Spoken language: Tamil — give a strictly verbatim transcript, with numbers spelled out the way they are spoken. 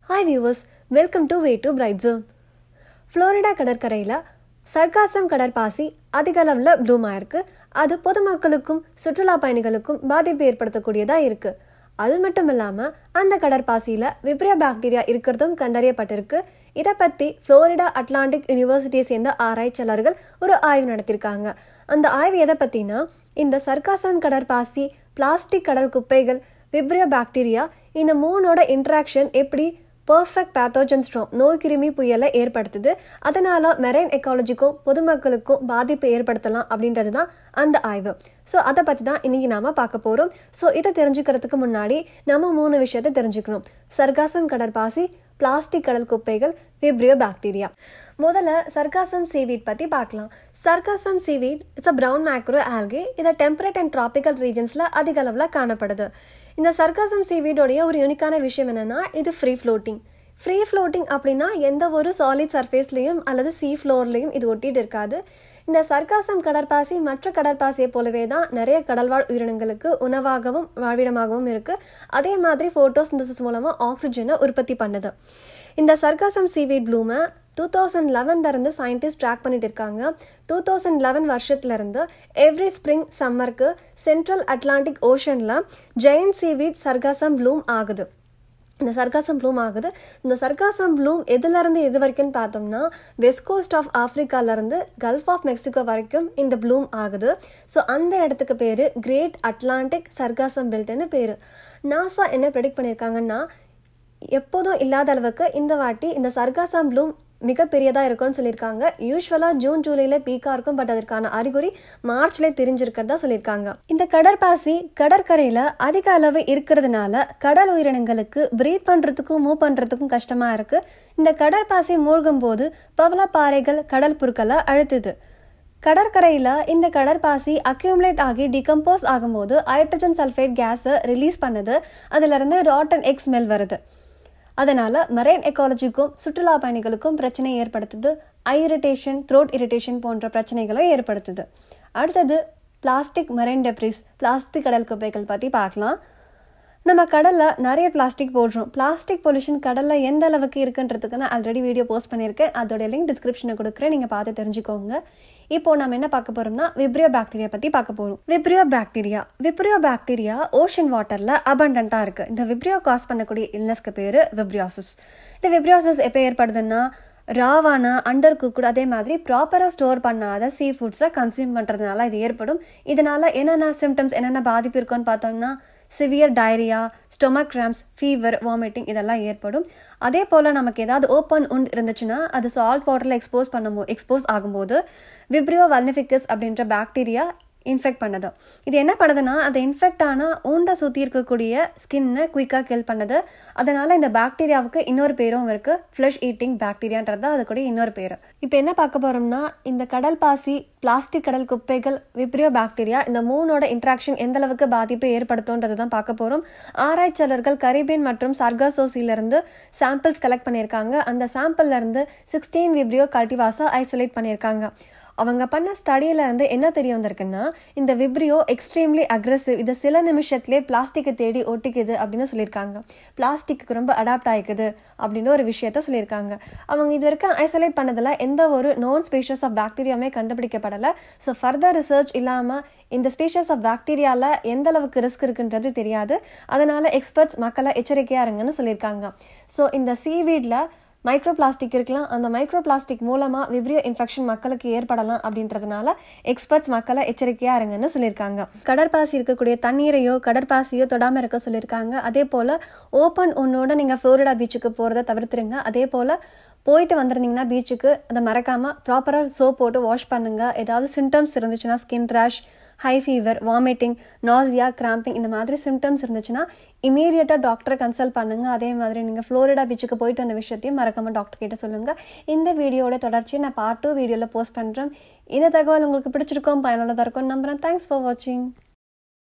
Hi viewers, welcome to waytobrightzone. Florida கடற்கரையில் சர்காசம் கடற்பாசி அதிக அளவில் ப்ளூம் ஆயிருக்கு. அது பொதுமக்களுக்கும் சுற்றுலா பயணிகளுக்கும் பாதிப்பு ஏற்படுத்தக்கூடியதாக இருக்குது. அது மட்டும் இல்லாமல் அந்த கடற்பாசியில் விப்ரியா பாக்டீரியா இருக்கிறதும் கண்டறியப்பட்டிருக்கு. இதை பற்றி ஃப்ளோரிடா அட்லாண்டிக் யூனிவர்சிட்டியை சேர்ந்த ஆராய்ச்சியாளர்கள் ஒரு ஆய்வு நடத்தியிருக்காங்க. அந்த ஆய்வு எதை பற்றினா, இந்த சர்காசம் கடற்பாசி, பிளாஸ்டிக் கடல் குப்பைகள், விப்ரியா பாக்டீரியா இந்த மூணோட இன்ட்ராக்ஷன் எப்படி பர்ஃபெக்ட் பேத்தோஜன் ஸ்ட்ராம் நோய் கிருமி புயலை ஏற்படுத்துது, அதனால் மெரைன் எக்காலஜிக்கும் பொதுமக்களுக்கும் பாதிப்பு ஏற்படுத்தலாம் அப்படின்றது தான் அந்த ஆய்வு. ஸோ அதை பற்றி தான் இன்றைக்கி நாம் பார்க்க போகிறோம். ஸோ இதை தெரிஞ்சுக்கிறதுக்கு முன்னாடி நம்ம மூணு விஷயத்தை தெரிஞ்சுக்கணும். சர்காசம் கடற்பாசி, பிளாஸ்டிக் கடல் குப்பைகள், விப்ரியோ பாக்டீரியா. முதல்ல சர்காசம் சீவீட் பற்றி பார்க்கலாம். Sargassum seaweed it's a brown macroalgae. இதை டெம்பரேட் அண்ட் ட்ராபிக்கல் ரீஜன்ஸில் அதிக அளவில் காணப்படுது. இந்த சர்காசம் சீவீடோடைய ஒரு யூனிக்கான விஷயம் என்னென்னா, இது ஃப்ரீ ஃப்ளோட்டிங். ஃப்ரீ ஃப்ளோட்டிங் அப்படின்னா எந்த ஒரு சாலிட் சர்ஃபேஸ்லேயும் அல்லது சீ ஃப்ளோர்லேயும் இது ஒட்டிகிட்டு இருக்காது. இந்த சர்காசம் கடற்பாசி மற்ற கடற்பாசியை போலவே தான் நிறைய கடல்வாழ் உயிரினங்களுக்கு உணவாகவும் வாழ்விடமாகவும் இருக்குது. அதே மாதிரி ஃபோட்டோசிந்தசிஸ் மூலமாக ஆக்சிஜனை உற்பத்தி பண்ணுது. இந்த சர்காசம் சீவீட் ப்ளூமை டூ தௌசண்ட் லெவன்லேருந்து சயின்டிஸ்ட் ட்ராக் பண்ணிட்டு இருக்காங்க. டூ தௌசண்ட் லெவன் வருஷத்துலேருந்து எவ்ரி ஸ்ப்ரிங் சம்மருக்கு சென்ட்ரல் அட்லாண்டிக் ஓஷனில் ஜெயண்ட் சீவீட் சர்காசம் ப்ளூம் ஆகுது. இந்த சர்காசம் ப்ளூம் ஆகுது. இந்த சர்காசம் ப்ளூம் எதுலேருந்து எது வரைக்கும் பார்த்தோம்னா, வெஸ்ட் கோஸ்ட் ஆஃப் ஆஃப்ரிக்காலேருந்து கல்ஃப் ஆஃப் மெக்சிகோ வரைக்கும் இந்த ப்ளூம் ஆகுது. ஸோ அந்த இடத்துக்கு பேர் கிரேட் அட்லாண்டிக் சர்காசம் பெல்ட்னு பேர். நாசா என்ன ப்ரெடிக்ட் பண்ணியிருக்காங்கன்னா, எப்போதும் இல்லாத அளவுக்கு இந்த வாட்டி இந்த சர்காசம் ப்ளூம் மிகப்பெரியதாக இருக்கும்னு சொல்லியிருக்காங்க. யூஸ்வலாக ஜூன் ஜூலையில் பீக்காக இருக்கும், பட் அதற்கான அறிகுறி மார்ச்லேயே தெரிஞ்சிருக்கிறதா சொல்லியிருக்காங்க. இந்த கடற்பாசி கடற்கரையில் அதிக அளவு இருக்கிறதுனால கடல் உயிரினங்களுக்கு ப்ரீத் பண்ணுறதுக்கும் மூவ் பண்ணுறதுக்கும் கஷ்டமாக இருக்குது. இந்த கடற்பாசி மூழ்கும் போது பவளப்பாறைகள் கடல் புற்களை அழுத்துது. கடற்கரையில் இந்த கடற்பாசி அக்யூமுலேட் ஆகி டிகம்போஸ் ஆகும்போது ஹைட்ரஜன் சல்ஃபேட் கேஸை ரிலீஸ் பண்ணுது. அதிலிருந்து ராட்டன் எக் ஸ்மெல் வருது. அதனால் மெரைன் எக்காலஜிக்கும் சுற்றுலா பயணிகளுக்கும் பிரச்சனை ஏற்படுத்துது. ஐ இரிட்டேஷன், த்ரோட் இரிட்டேஷன் போன்ற பிரச்சனைகளை ஏற்படுத்துது. அடுத்தது பிளாஸ்டிக் மெரைன் டெப்ரிஸ், பிளாஸ்டிக் கடல் குப்பைகள் பற்றி பார்க்கலாம். நம்ம கடலில் நிறைய பிளாஸ்டிக் போடுறோம். பிளாஸ்டிக் பொல்யூஷன் கடலில் எந்த அளவுக்கு இருக்குன்றதுக்கு நான் ஆல்ரெடி வீடியோ போஸ்ட் பண்ணியிருக்கேன். அதோட லிங்க் டிஸ்கிரிப்ஷனில் கொடுக்குறேன், நீங்கள் பார்த்து தெரிஞ்சுக்கோங்க. இப்போது நம்ம என்ன பார்க்க போகிறோம்னா, விப்ரியோ பாக்டீரியா பற்றி பார்க்க போகிறோம். Vibrio bacteria vibrio bacteria ocean வாட்டரில் அபண்டண்ட்டாக இருக்குது. இந்த விப்ரியோ காஸ் பண்ணக்கூடிய இல்னஸ்க்கு பேர் விப்ரியாசிஸ். இந்த விப்ரியாசிஸ் எப்போ ஏற்படுதுன்னா, ராவான அண்டர் குக்குடு அதே மாதிரி ப்ராப்பராக ஸ்டோர் பண்ணாத சீ ஃபுட்ஸை கன்சியூம் பண்ணுறதுனால இது ஏற்படும். இதனால் என்னென்ன சிம்டம்ஸ், என்னென்ன பாதிப்பு இருக்குன்னு பார்த்தோம்னா, severe diarrhoea, stomach cramps, fever, vomiting இதெல்லாம் ஏற்படும். அதே போல் நமக்கு ஏதாவது ஓப்பன் உண்ட் இருந்துச்சுன்னா அது சால்ட் வாட்டரில் எக்ஸ்போஸ் பண்ணும்போ எக்ஸ்போஸ் ஆகும்போது விப்ரியோ வல்னிஃபிகஸ் அப்படின்ற பாக்டீரியா இன்ஃபெக்ட் பண்ணுது. இது என்ன பண்ணுதுன்னா, அதை இன்ஃபெக்ட் ஆனால் ஊண்டை சுற்றி இருக்கக்கூடிய ஸ்கின்னை குயிக்காக கில் பண்ணுது. அதனால் இந்த பாக்டீரியாவுக்கு இன்னொரு பேரும் இருக்குது, ஃப்ளஷ் ஈட்டிங் பாக்டீரியான்றது தான் அதுக்கூடிய இன்னொரு பேர். இப்போ என்ன பார்க்க போகிறோம்னா, இந்த கடல் பாசி, பிளாஸ்டிக் கடல் குப்பைகள், விப்ரியோ பாக்டீரியா இந்த மூணோட இன்ட்ராக்ஷன் எந்த அளவுக்கு பாதிப்பை ஏற்படுத்தும்ன்றது தான் பார்க்க போகிறோம். ஆராய்ச்சியாளர்கள் கரீபியன் மற்றும் சர்காசோசிலிருந்து சாம்பிள்ஸ் கலெக்ட் பண்ணியிருக்காங்க. அந்த சாம்பிள்லேருந்து சிக்ஸ்டீன் விப்ரியோ கல்டிவாஸை ஐசோலேட் பண்ணியிருக்காங்க. அவங்க பண்ண ஸ்டடியில் இருந்து என்ன தெரிய வந்திருக்குன்னா, இந்த விப்ரியோ எக்ஸ்ட்ரீம்லி அக்ரெசிவ். இதை சில நிமிஷத்துலேயே பிளாஸ்டிக்கை தேடி ஒட்டிக்குது அப்படின்னு சொல்லியிருக்காங்க. பிளாஸ்டிக்கு ரொம்ப அடாப்ட் ஆகிக்குது அப்படின்னு ஒரு விஷயத்த சொல்லியிருக்காங்க. அவங்க இது வரைக்கும் ஐசோலேட் பண்ணதில் எந்த ஒரு நோன் ஸ்பீஷஸ் ஆஃப் பாக்டீரியாவுமே கண்டுபிடிக்கப்படலை. ஸோ ஃபர்தர் ரிசர்ச் இல்லாமல் இந்த ஸ்பீஷஸ் ஆஃப் பாக்டீரியாவில் எந்த அளவுக்கு ரிஸ்க் இருக்குன்றது தெரியாது. அதனால் எக்ஸ்பர்ட்ஸ் மக்களை எச்சரிக்கையாக இருங்கன்னு சொல்லியிருக்காங்க. ஸோ இந்த சீவீடில் மைக்ரோ பிளாஸ்டிக் இருக்கலாம். அந்த மைக்ரோ பிளாஸ்டிக் மூலமாக விப்ரியோ இன்ஃபெக்ஷன் மக்களுக்கு ஏற்படலாம். அப்படின்றதுனால எக்ஸ்பர்ட்ஸ் மக்களை எச்சரிக்கையாக இருங்கன்னு சொல்லியிருக்காங்க. கடற்பாசி இருக்கக்கூடிய தண்ணீரையோ கடற்பாசியோ தொடாமல் இருக்க சொல்லியிருக்காங்க. அதே போல் ஓப்பன் ஒன்னோட நீங்கள் ஃப்ளோரிடா பீச்சுக்கு போகிறத தவிர்த்துருங்க. அதே போல் போயிட்டு வந்துருந்தீங்கன்னா பீச்சுக்கு அதை மறக்காமல் ப்ராப்பராக சோப் போட்டு வாஷ் பண்ணுங்கள். ஏதாவது சிம்டம்ஸ் இருந்துச்சுன்னா, skin rash, high fever, vomiting, nausea, cramping இந்த மாதிரி சிம்டம்ஸ் இருந்துச்சுன்னா இமீடியட்டாக டாக்டரை கன்சல்ட் பண்ணுங்கள். அதே மாதிரி நீங்கள் ஃப்ளோரிடா பீச்சுக்கு போயிட்டு வந்த விஷயத்தையும் மறக்காமல் டாக்டர் கிட்ட சொல்லுங்கள். இந்த வீடியோட தொடர்ச்சியை நான் பார்ட் டூ வீடியோவில் போஸ்ட் பண்ணுறேன். இந்த தகவல் உங்களுக்கு பிடிச்சிருக்கோம், பயனுள்ளதாக இருக்கும் நம்புகிறேன். தேங்க்ஸ் ஃபார் வாட்சிங்.